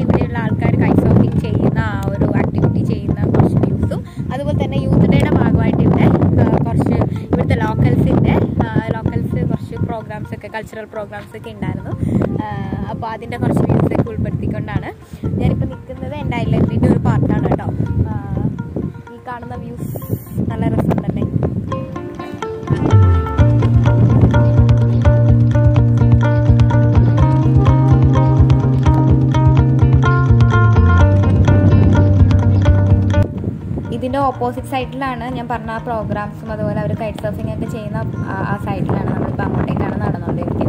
ഇവിടെയുള്ള ആൾക്കാർ KITE surfing ചെയ്യുന്ന ആ ഒരു ആക്ടിവിറ്റി ചെയ്യുന്ന കുറച്ച് വ്യൂസും അതുപോലെ തന്നെ യൂത്ത് ഡേയുടെ ഭാഗമായിട്ട് ഇവിടെ കുറച്ച് ഇവിടുത്തെ ലോക്കൽസ് കുറച്ച് പ്രോഗ്രാംസ് ഒക്കെ കൾച്ചറൽ പ്രോഗ്രാംസ് ഒക്കെ ഉണ്ടായിരുന്നു. അപ്പോൾ അതിൻ്റെ കുറച്ച് വ്യൂസൊക്കെ ഉൾപ്പെടുത്തിക്കൊണ്ടാണ് ഞാനിപ്പോൾ നിൽക്കുന്നത്. എൻ്റെ ഐലൻഡിൻ്റെ ഒരു പാർട്ടാണ് കേട്ടോ. ഈ കാണുന്ന വ്യൂസ് നല്ല രസമുണ്ടല്ലേ. ഇതിൻ്റെ ഓപ്പോസിറ്റ് സൈഡിലാണ് ഞാൻ പറഞ്ഞ പ്രോഗ്രാംസും അതുപോലെ അവർ കൈറ്റ് സർഫിംഗ് ഒക്കെ ചെയ്യുന്ന ആ സൈഡിലാണ് നമ്മളിപ്പോൾ അങ്ങോട്ടേക്കാണ് നടന്നുകൊണ്ടിരിക്കുന്നത്.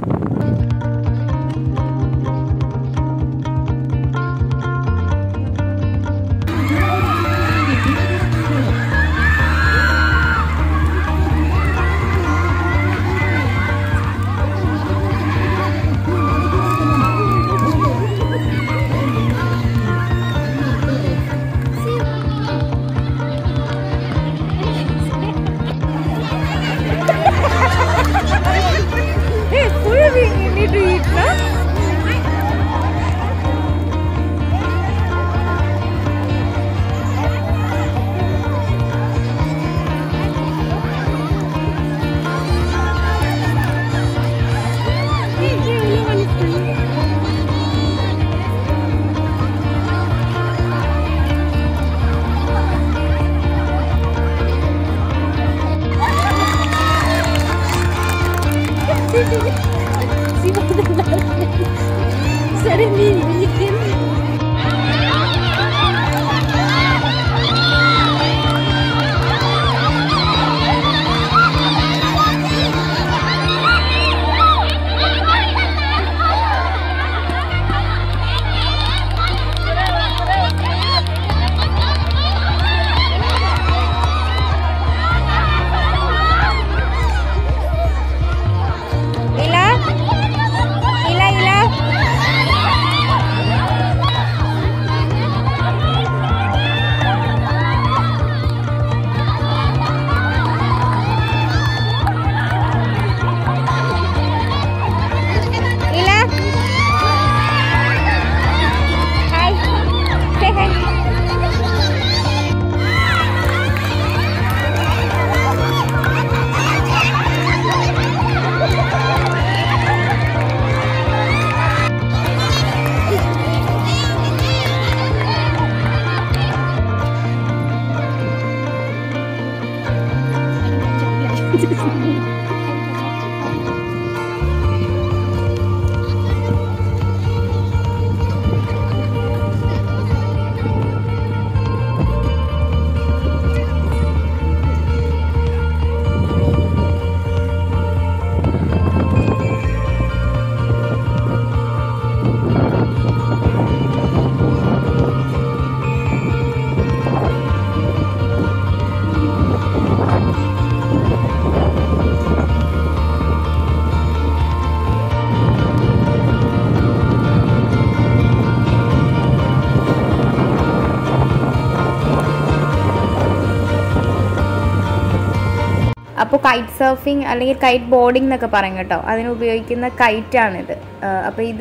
അപ്പോൾ കൈറ്റ് സർഫിങ് അല്ലെങ്കിൽ കൈറ്റ് ബോർഡിംഗ് എന്നൊക്കെ പറയും കേട്ടോ. അതിന് ഉപയോഗിക്കുന്ന കൈറ്റാണിത്. അപ്പോൾ ഇത്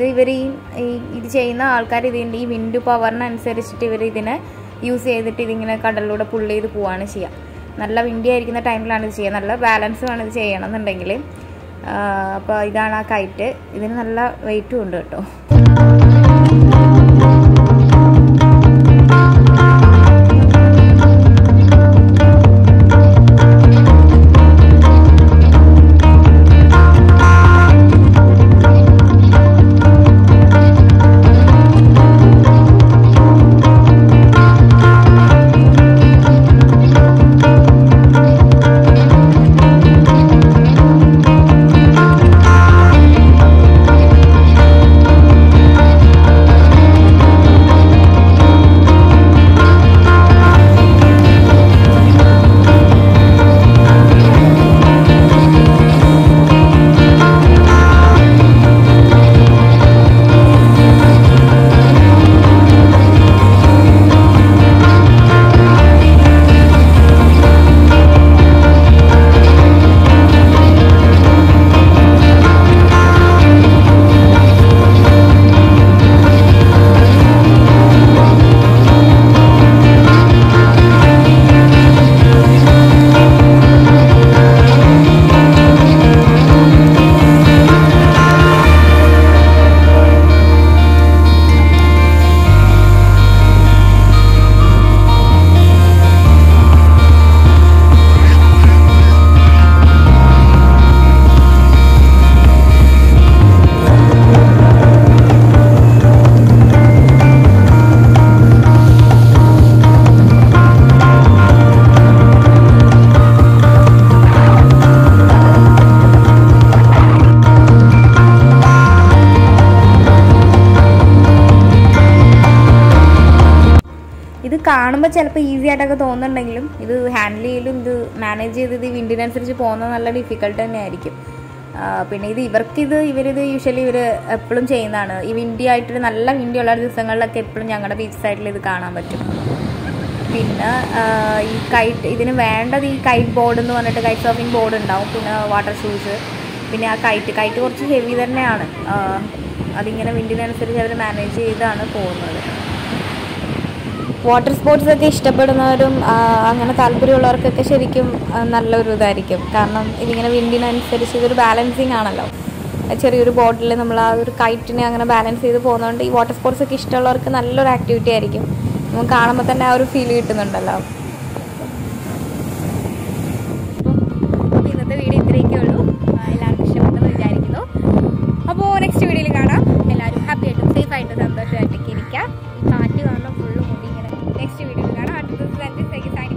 ഇത് ചെയ്യുന്ന ആൾക്കാർ ഇതിൻ്റെ ഈ വിൻഡ് പവറിനനുസരിച്ചിട്ട് ഇവർ ഇതിനെ യൂസ് ചെയ്തിട്ട് ഇതിങ്ങനെ കടലിലൂടെ പുള്ള് ചെയ്ത് പോവുകയാണ് ചെയ്യുക. നല്ല വിൻഡി ആയിരിക്കുന്ന ടൈമിലാണ് ഇത് ചെയ്യുക. നല്ല ബാലൻസ് വേണം ഇത് ചെയ്യണമെന്നുണ്ടെങ്കിൽ. അപ്പോൾ ഇതാണ് ആ കൈറ്റ്. ഇതിന് നല്ല വെയിറ്റും ഉണ്ട് കേട്ടോ. ഇത് കാണുമ്പോൾ ചിലപ്പോൾ ഈസി ആയിട്ടൊക്കെ തോന്നുന്നുണ്ടെങ്കിലും ഇത് ഹാൻഡിൽ ചെയ്യലും ഇത് മാനേജ് ചെയ്തത് ഈ വിൻഡിനനുസരിച്ച് പോകുന്നത് നല്ല ഡിഫിക്കൽട്ട് തന്നെയായിരിക്കും. പിന്നെ ഇവരിത് യൂഷ്വലി എപ്പോഴും ചെയ്യുന്നതാണ്. ഈ വിൻഡി ആയിട്ട് നല്ല വിൻഡിയുള്ള ദിവസങ്ങളിലൊക്കെ എപ്പോഴും ഞങ്ങളുടെ ബീച്ച് സൈഡിൽ ഇത് കാണാൻ പറ്റും. പിന്നെ ഈ ഇതിന് വേണ്ടത് ഈ കൈറ്റ് ബോർഡ് എന്ന് പറഞ്ഞിട്ട് കൈറ്റ് സർഫിംഗ് ബോർഡ് ഉണ്ടാവും, പിന്നെ വാട്ടർ ഷൂസ്, പിന്നെ ആ കൈറ്റ് കുറച്ച് ഹെവി തന്നെയാണ്. അതിങ്ങനെ വിൻഡിനനുസരിച്ച് അവർ മാനേജ് ചെയ്താണ് പോകുന്നത്. വാട്ടർ സ്പോർട്സൊക്കെ ഇഷ്ടപ്പെടുന്നവരും അങ്ങനെ താല്പര്യമുള്ളവർക്കൊക്കെ ശരിക്കും നല്ലൊരു ഇതായിരിക്കും. കാരണം ഇതിങ്ങനെ വിൻഡിനനുസരിച്ച് ഇതൊരു ബാലൻസിങ് ആണല്ലോ. ചെറിയൊരു ബോട്ടിൽ നമ്മൾ ആ ഒരു കൈറ്റിനെ അങ്ങനെ ബാലൻസ് ചെയ്ത് പോകുന്നതുകൊണ്ട് ഈ വാട്ടർ സ്പോർട്സൊക്കെ ഇഷ്ടമുള്ളവർക്ക് നല്ലൊരു ആക്ടിവിറ്റി ആയിരിക്കും. നമുക്ക് കാണുമ്പോൾ തന്നെ ആ ഒരു ഫീൽ കിട്ടുന്നുണ്ടല്ലോ. അപ്പോൾ ഇന്നത്തെ വീഡിയോ ഇത്രയൊക്കെ ഉള്ളൂ. എല്ലാവർക്കും ഇഷ്ടപ്പെട്ടെന്ന് വിചാരിക്കുന്നു. അപ്പോൾ നെക്സ്റ്റ് വീഡിയോയിൽ കാണാം. എല്ലാവരും ഹാപ്പി ആയിട്ടും സേഫ് ആയിട്ടും സന്തോഷമായിട്ടൊക്കെ ഇരിക്കുക. ഈ കാറ്റ് കാണുമ്പോൾ ഫുള്ള് മുടി ഇങ്ങനെ നെക്സ്റ്റ് വീഡിയോയിൽ കാണാം. അടുത്ത